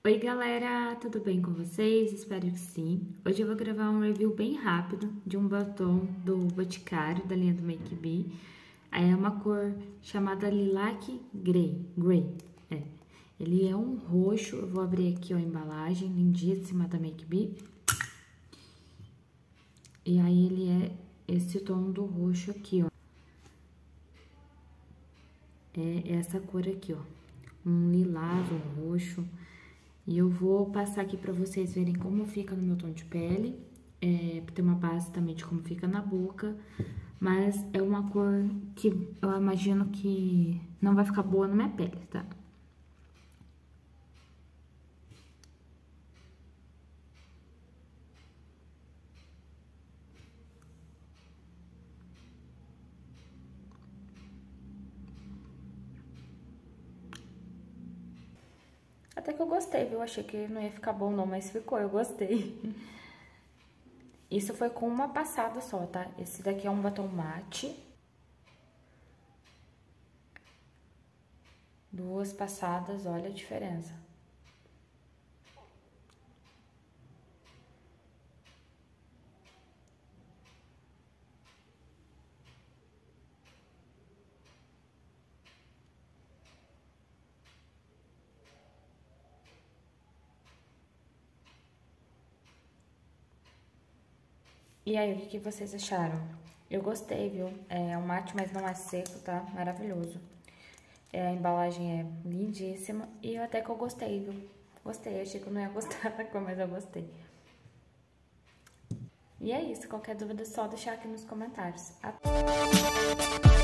Oi galera, tudo bem com vocês? Espero que sim. Hoje eu vou gravar um review bem rápido de um batom do Boticário, da linha do Make Me. É uma cor chamada Lilac Grey. Ele é um roxo, eu vou abrir aqui ó, a embalagem lindíssima da Make Me. E aí ele é esse tom do roxo aqui, ó. É essa cor aqui, ó. Um lilás, um roxo. E eu vou passar aqui pra vocês verem como fica no meu tom de pele. Pra ter uma base também de como fica na boca. Mas é uma cor que eu imagino que não vai ficar boa na minha pele, tá? Até que eu gostei, viu? Achei que não ia ficar bom não, mas ficou, eu gostei. Isso foi com uma passada só, tá? Esse daqui é um batom mate. Duas passadas, olha a diferença. E aí, o que vocês acharam? Eu gostei, viu? É um mate, mas não é seco, tá? Maravilhoso. A embalagem é lindíssima e até que eu gostei, viu? Gostei, achei que eu não ia gostar da cor, mas eu gostei. E é isso, qualquer dúvida é só deixar aqui nos comentários. Até!